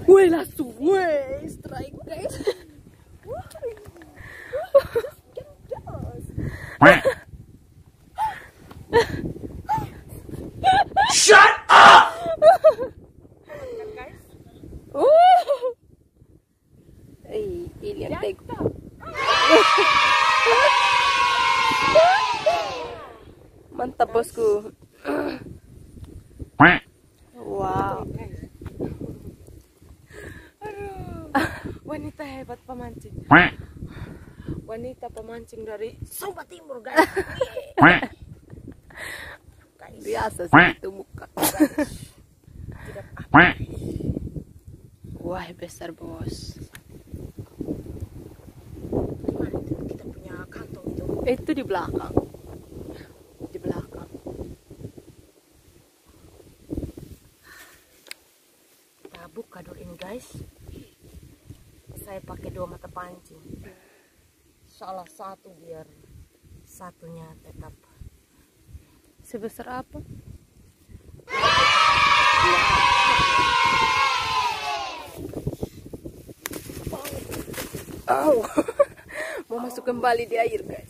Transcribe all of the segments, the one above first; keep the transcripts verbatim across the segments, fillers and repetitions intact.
Woi langsung, woi strike guys. Shut up! Eh, alien take. Mantap bosku. Wow. Wanita hebat pemancing. Wanita pemancing dari Sumba Timur, guys. Biasa sih itu muka. Tidak apa. Wah, besar bos. Gimana itu kita punya kantong itu? Itu di belakang. Di belakang. Kita buka dulu ini, guys. Saya pakai dua mata pancing. Salah satu biar satunya tetap. Sebesar apa? Oh, mau masuk kembali di air guys.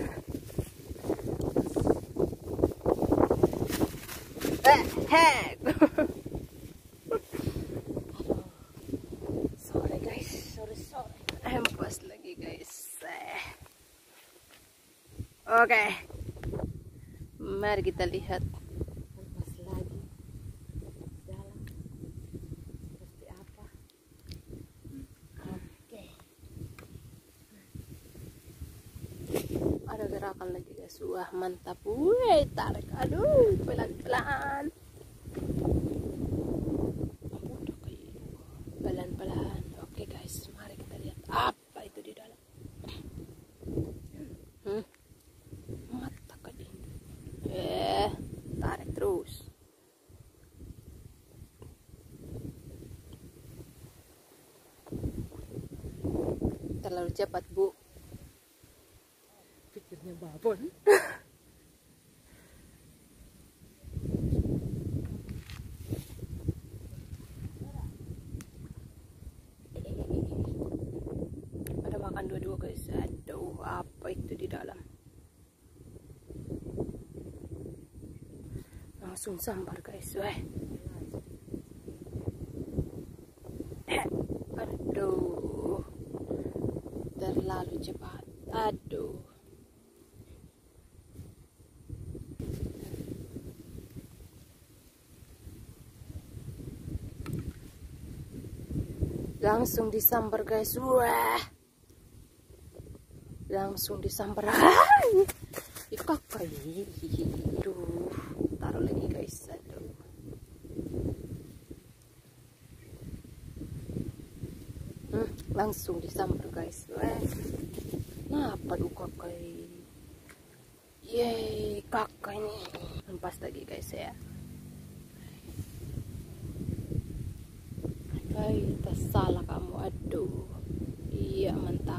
Eh, heh. Sorry guys, sorry sorry. Hempas lagi guys. Eh. Oke, mari kita lihat. Lepas lagi dalam seperti apa. Oke. Ada gerakan lagi guys. Wah mantap. Wih tarik. Aduh pelan-pelan. Pelan-pelan. Oke guys, mari kita lihat apa itu di dalam. Hmm? Mata kadin. Eh, tarik terus. Terlalu cepat bu. Pikirnya babon. Ada makan dua-dua guys. Aduh, apa itu di dalam? Langsung sambar guys. Weh. Eh, aduh, terlalu cepat. Aduh. Langsung disambar guys. Wah. Langsung disambar. Ikakai. Aduh. Taruh lagi guys. Aduh. Hmm, langsung disambar guys. Wah. Kenapa tuh kakai? Yeay, kakak ini. Lepas lagi guys ya. Hai, tersalah kamu. Aduh. Iya, mantap.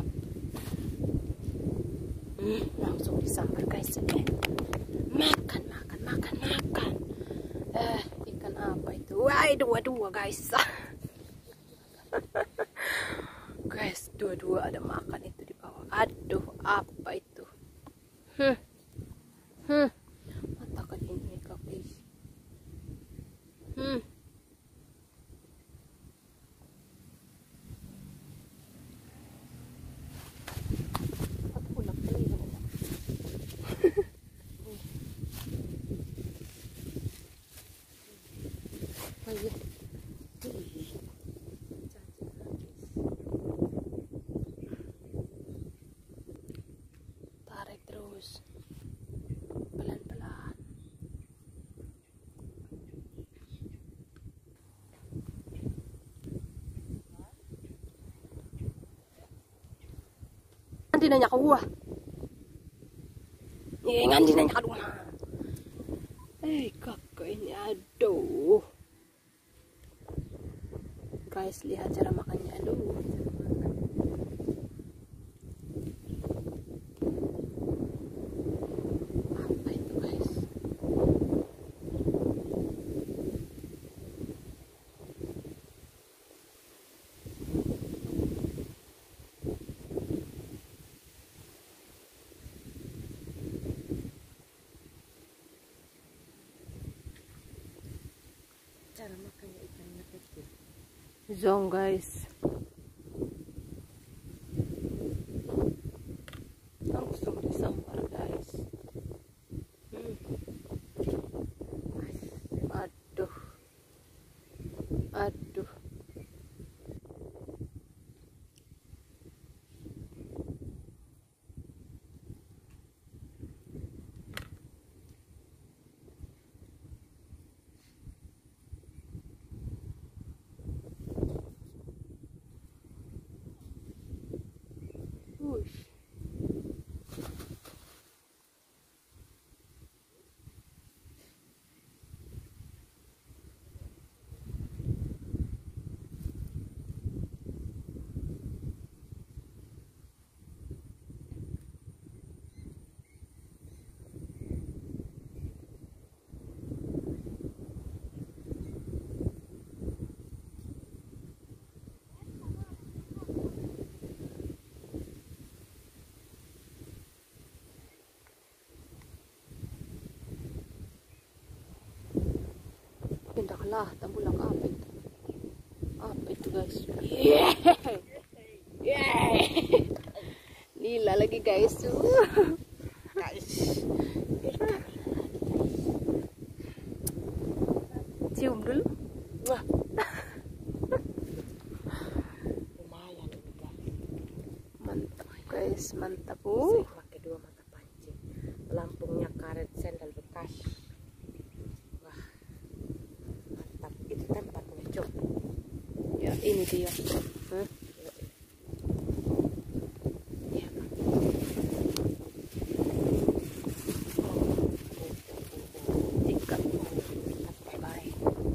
Hmm, langsung disambar guys. Eh. Makan, makan, makan, makan. Eh, ikan apa itu? Wah, dua-dua guys. Guys, dua-dua ada makan itu di bawah. Aduh, apa itu? Hmm. Hmm. Mata kan ini kaki. Hmm. Tarik terus pelan-pelan. Nanti nanya ke gua. Eh, nanti nanya ke gua. Eh, kakak ini aduh. Guys, lihat cara makannya. Aduh. Apa itu, guys? zong guys. Langsung disambar guys. Hmm. Aduh, aduh. Wush. Pindahlah, tambulak apa itu? Apa itu guys? Yeah, yeah. Lila lagi guys. Guys, Cium dulu. wah, lumayan ini guys. Mantap guys, mantap. Saya Uh. pakai dua mata pancing. Pelampungnya karet sendal bekas. Wah, mantap. Itu tempatnya cok. Ya ini dia. Hah? Ya. Tiga. Bye bye.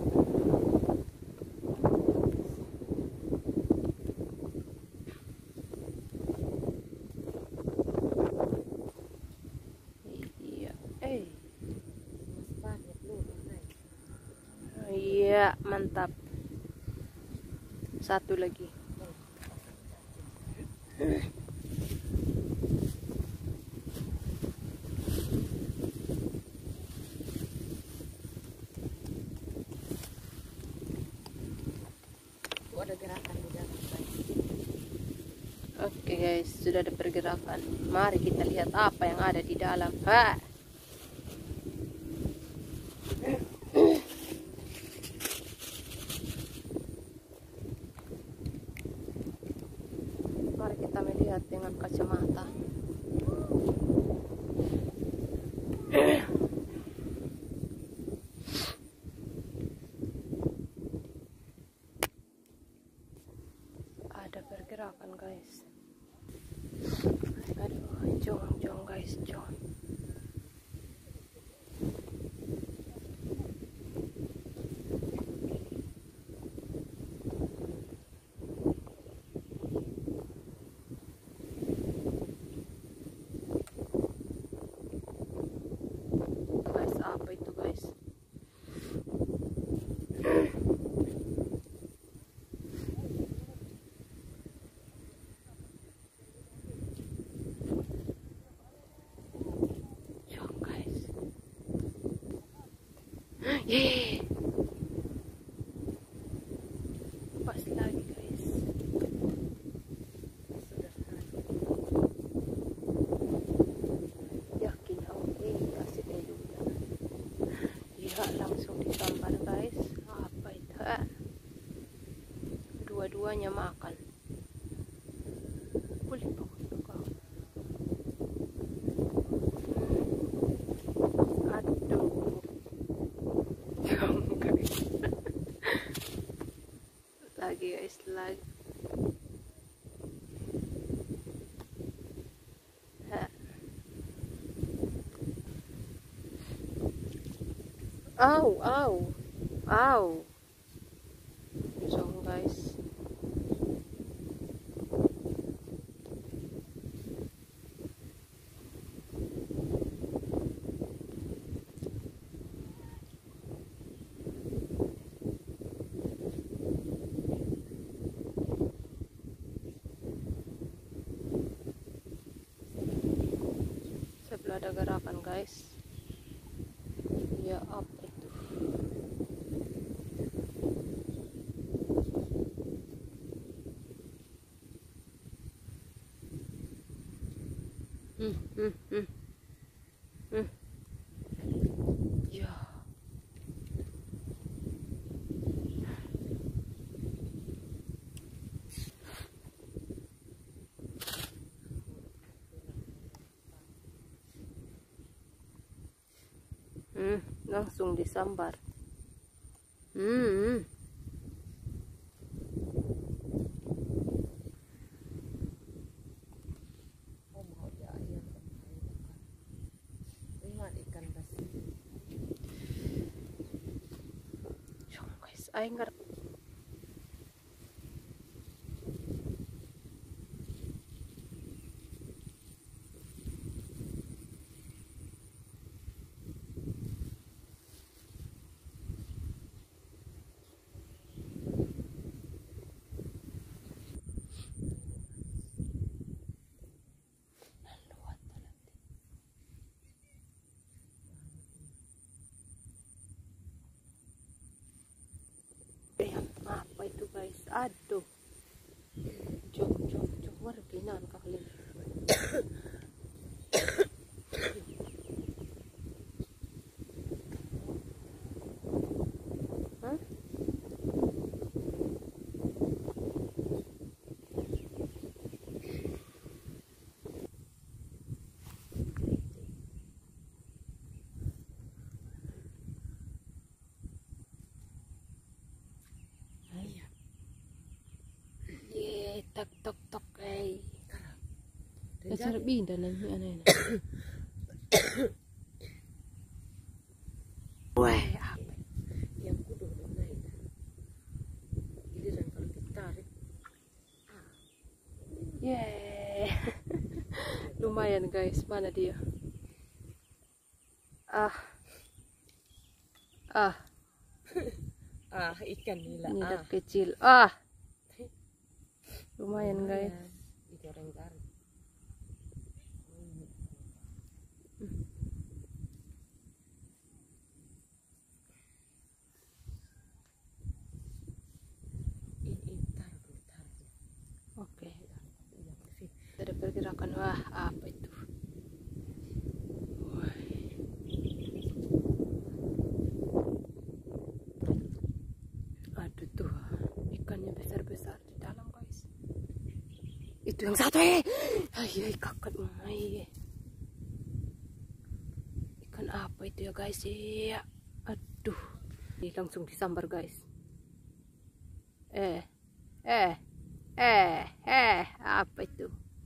Iya. Eh. Masih banyak lubang guys. Iya, mantap. Satu lagi. Oh, ada gerakan di dalam guys. Oke guys, sudah ada pergerakan. Mari kita lihat apa yang ada di dalam. Ha. Mari kita melihat dengan kacamata. Ada pergerakan guys. Aduh, jong jong guys, jong. Guys, apa itu guys? Jong guys. Yeay. Pas lagi guys. Yakin oke kasih dia dulu. Iya langsung disambar guys. Apa itu? Ah. Dua-duanya makan. Kulit pokoknya kau. Aduh. Jong guys. Lagi guys, lagi. Ha. Au, au, au. Jong guys. Sebelah ada gerakan guys. Ya apa itu? Hmm, langsung disambar. Hmm. Oh mau ya ayam bukan ikan basi. Yung guys, ay ngar. Apa itu guys? Aduh. Jok, jok, jok. Waduh, ginan kakali. Hah? Ye, tak tok tok eh. Acara binda nang aneh. Wah, apa? Yang kudu naik. Giliran kalau ditarik. Yeay. Lumayan guys, mana dia? Ah. Ah, Ah, ikan nila. nidap Ah. kecil. Ah. Lumayan guys. Digoreng garing. Ini taruh dulu, taruh dulu. Oke. Iya, sih. Ada pergerakan. Wah, apa itu? Wah. Aduh tuh, ikannya besar-besar di dalam guys. Itu yang satu eh. Ay, ay kakak ay. Ikan apa itu ya guys ya? Aduh. Ini langsung disambar guys. Eh. Eh. Eh, eh, apa itu?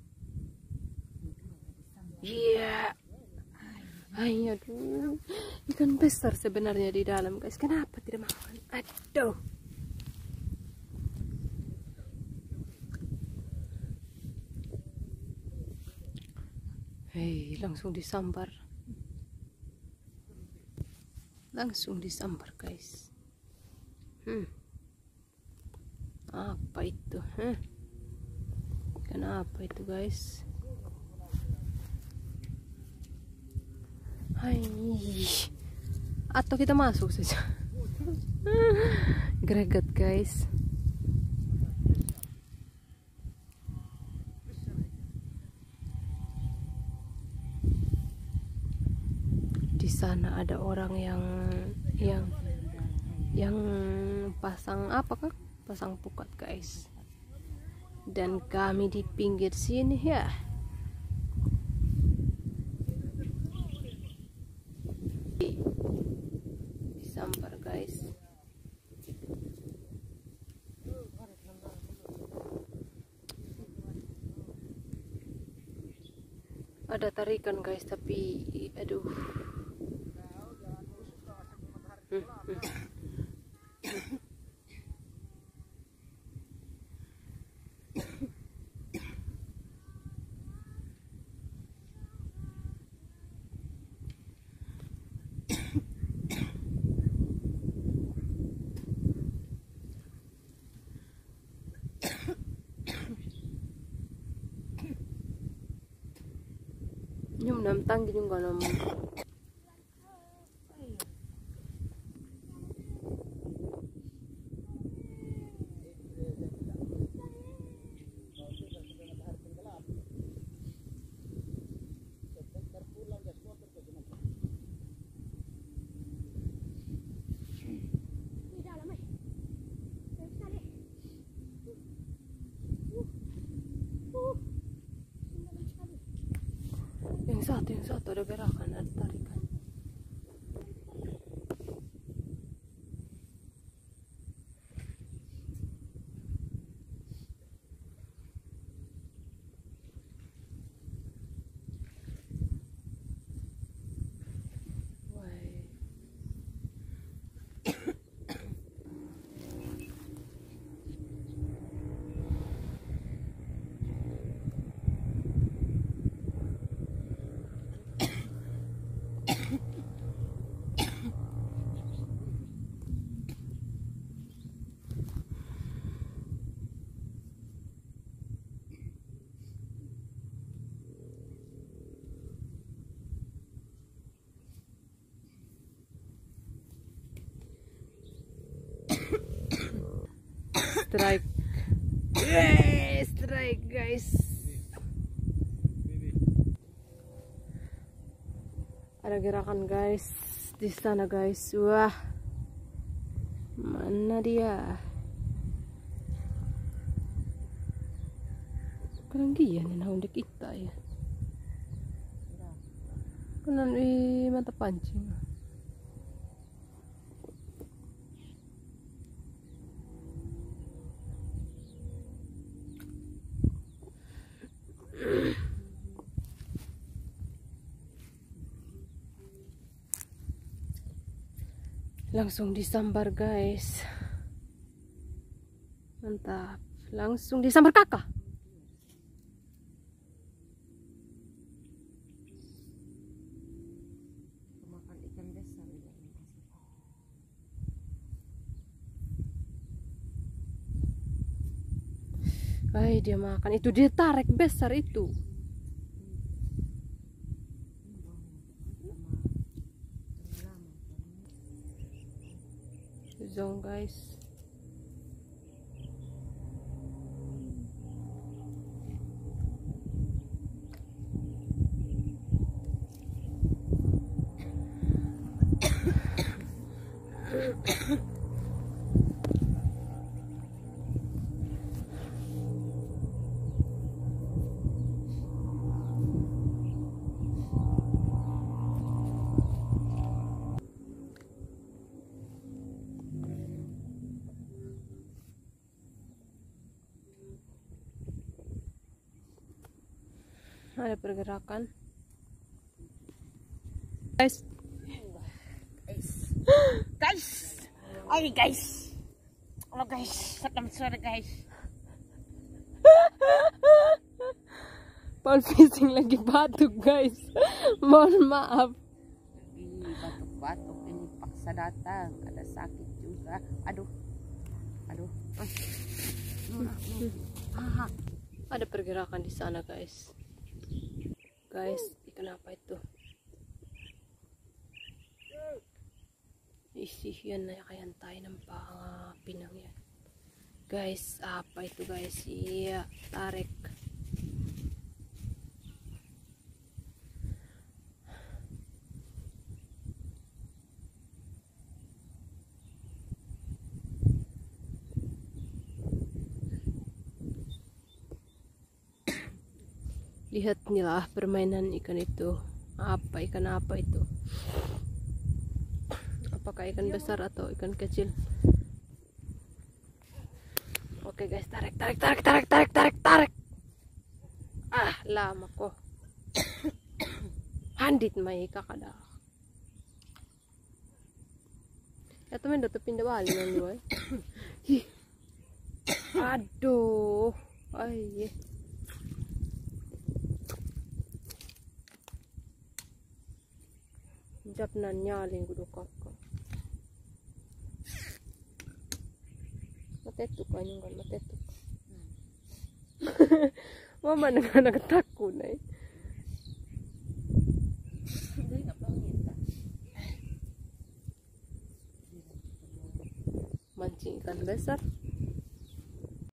Iya. Ay, aduh. Ikan besar sebenarnya di dalam guys. Kenapa tidak makan? Aduh. Hei, langsung disambar. Langsung disambar guys. Hmm. Apa itu? Huh? Kenapa itu guys? Hai. Atau kita masuk saja. Greget guys. Di sana ada orang yang yang yang pasang apa kah? Pasang pukat guys. Dan kami di pinggir sini ya. Disambar guys. Ada tarikan guys tapi aduh. Hmm, hmm. Nyum nam tang yung ganam. Yang satu, yang satu ada gerakan, ada tarikan. strike. Yeay, strike guys. Ada gerakan guys di sana guys. Wah, mana dia? Keranggian na naundik kita ya. Kanan di mata pancing. Langsung disambar guys. Mantap. Langsung disambar kakak. Makan ikan besar ya. Ay, dia makan. Itu dia tarik besar itu. Zong guys. Ada pergerakan guys. Guys, guys, ay guys, oh guys, sakam suara guys. Paul fishing lagi batuk guys. Mohon maaf. Ini batuk-batuk ini paksa datang, ada sakit juga. Aduh, aduh. Ah. Ada pergerakan di sana guys. Guys, ikan apa itu? Isi yan na kayan tayo ng pinang yan. Guys, apa itu guys? Iya, tarik. Lihat nilah permainan ikan itu. Apa ikan apa itu? Apakah ikan besar atau ikan kecil? Oke guys, tarik, tarik, tarik, tarik, tarik, tarik, tarik. Ah, lama kok. Handit may kakada. Ya temen udah pindah balik nih. Aduh, ay. Jap na nyaling kudu kakak. Matetuk kanyang kan matetuk. Mama nang nagtakot na eh. Mancing ikan besar.